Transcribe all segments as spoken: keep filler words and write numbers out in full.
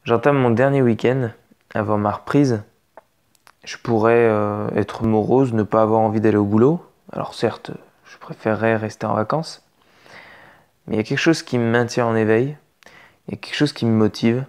J'entame mon dernier week-end avant ma reprise. Je pourrais euh, être morose, ne pas avoir envie d'aller au boulot. Alors certes, je préférerais rester en vacances. Mais il y a quelque chose qui me maintient en éveil. Il y a quelque chose qui me motive.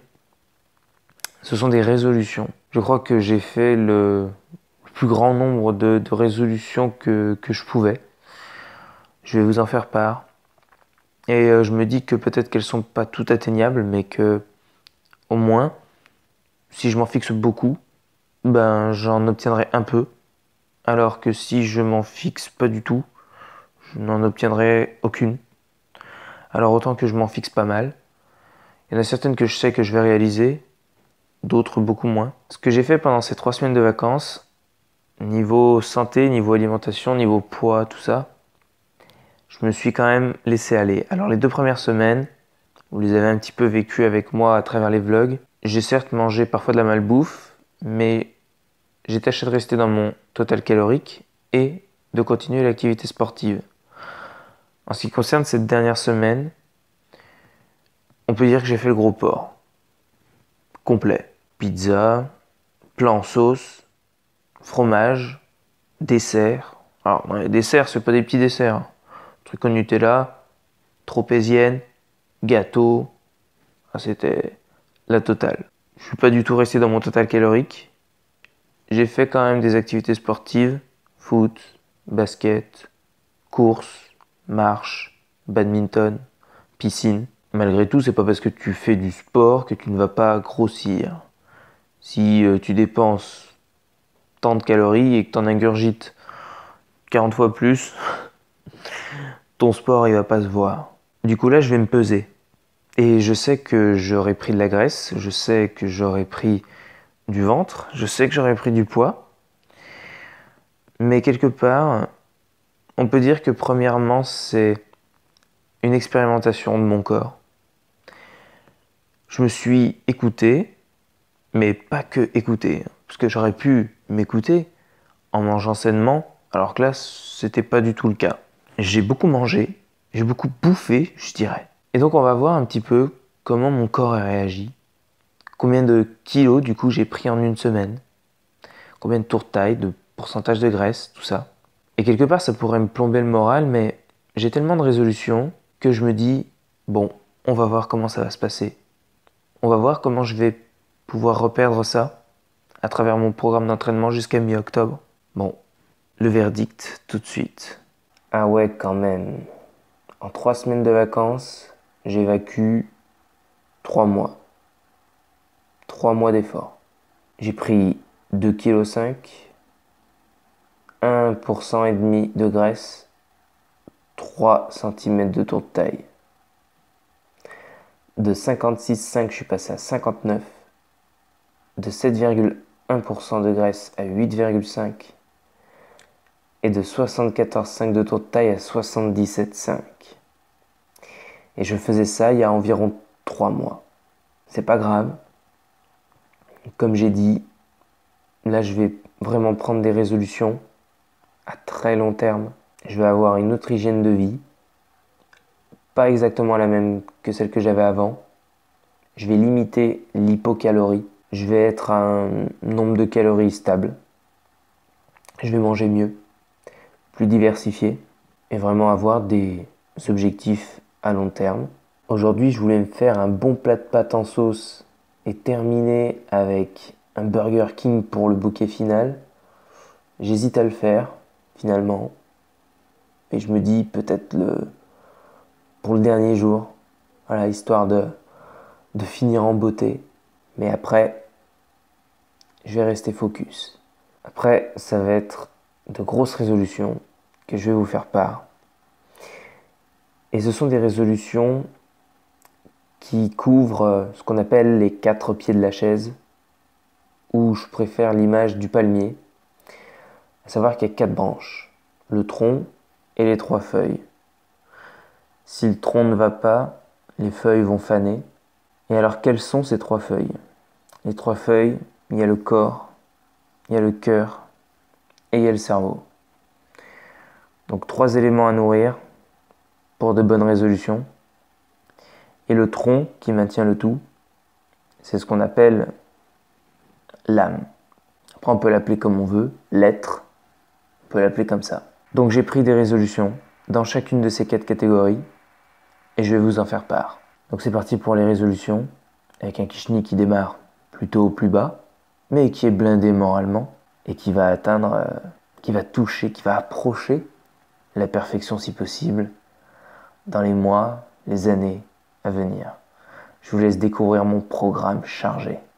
Ce sont des résolutions. Je crois que j'ai fait le plus grand nombre de, de résolutions que, que je pouvais. Je vais vous en faire part. Et euh, je me dis que peut-être qu'elles sont pas toutes atteignables, mais que au moins, si je m'en fixe beaucoup, ben j'en obtiendrai un peu. Alors que si je m'en fixe pas du tout, je n'en obtiendrai aucune. Alors autant que je m'en fixe pas mal. Il y en a certaines que je sais que je vais réaliser, d'autres beaucoup moins. Ce que j'ai fait pendant ces trois semaines de vacances, niveau santé, niveau alimentation, niveau poids, tout ça, je me suis quand même laissé aller. Alors les deux premières semaines, vous les avez un petit peu vécues avec moi à travers les vlogs. J'ai certes mangé parfois de la malbouffe, mais j'ai tâché de rester dans mon total calorique et de continuer l'activité sportive. En ce qui concerne cette dernière semaine, on peut dire que j'ai fait le gros porc. Complet. Pizza, plat en sauce, fromage, dessert. Alors, dans les desserts, c'est pas des petits desserts. Hein. Truc au Nutella, tropézienne, gâteau. Ah, c'était la totale. Je suis pas du tout resté dans mon total calorique. J'ai fait quand même des activités sportives. Foot, basket, course, marche, badminton, piscine. Malgré tout, c'est pas parce que tu fais du sport que tu ne vas pas grossir. Si euh, tu dépenses tant de calories et que tu en ingurgites quarante fois plus, ton sport il va pas se voir. Du coup là, je vais me peser. Et je sais que j'aurais pris de la graisse, je sais que j'aurais pris du ventre, je sais que j'aurais pris du poids. Mais quelque part, on peut dire que premièrement, c'est une expérimentation de mon corps. Je me suis écouté, mais pas que écouté. Parce que j'aurais pu m'écouter en mangeant sainement, alors que là, c'était pas du tout le cas. J'ai beaucoup mangé, j'ai beaucoup bouffé, je dirais. Et donc on va voir un petit peu comment mon corps a réagi, combien de kilos du coup j'ai pris en une semaine, combien de tours de taille, de pourcentage de graisse, tout ça. Et quelque part ça pourrait me plomber le moral, mais j'ai tellement de résolutions que je me dis, bon, on va voir comment ça va se passer. On va voir comment je vais pouvoir reperdre ça à travers mon programme d'entraînement jusqu'à mi-octobre. Bon, le verdict tout de suite. Ah ouais, quand même. En trois semaines de vacances, j'évacue trois mois. Trois mois d'efforts. J'ai pris deux virgule cinq kilos, un pour cent et demi de graisse, trois centimètres de tour de taille. De cinquante-six virgule cinq, je suis passé à cinquante-neuf. De sept virgule un pour cent de graisse à huit virgule cinq. Et de soixante-quatorze virgule cinq de tour de taille à soixante-dix-sept virgule cinq. Et je faisais ça il y a environ trois mois. C'est pas grave. Comme j'ai dit, là je vais vraiment prendre des résolutions à très long terme. Je vais avoir une autre hygiène de vie. Pas exactement la même que celle que j'avais avant. Je vais limiter l'hypocalorie. Je vais être à un nombre de calories stable. Je vais manger mieux, plus diversifié et vraiment avoir des objectifs à long terme. Aujourd'hui, je voulais me faire un bon plat de pâtes en sauce et terminer avec un Burger King pour le bouquet final. J'hésite à le faire, finalement. Et je me dis peut-être le pour le dernier jour, voilà, histoire de, de finir en beauté. Mais après, je vais rester focus. Après, ça va être de grosses résolutions que je vais vous faire part. Et ce sont des résolutions qui couvrent ce qu'on appelle les quatre pieds de la chaise, ou je préfère l'image du palmier, à savoir qu'il y a quatre branches, le tronc et les trois feuilles. Si le tronc ne va pas, les feuilles vont faner. Et alors quelles sont ces trois feuilles? Les trois feuilles, il y a le corps, il y a le cœur et il y a le cerveau. Donc trois éléments à nourrir pour de bonnes résolutions. Et le tronc qui maintient le tout, c'est ce qu'on appelle l'âme. Après, on peut l'appeler comme on veut, l'être, on peut l'appeler comme ça. Donc j'ai pris des résolutions dans chacune de ces quatre catégories et je vais vous en faire part. Donc c'est parti pour les résolutions, avec un Kishni qui démarre plutôt au plus bas, mais qui est blindé moralement et qui va atteindre, euh, qui va toucher, qui va approcher la perfection si possible dans les mois, les années à venir. Je vous laisse découvrir mon programme chargé.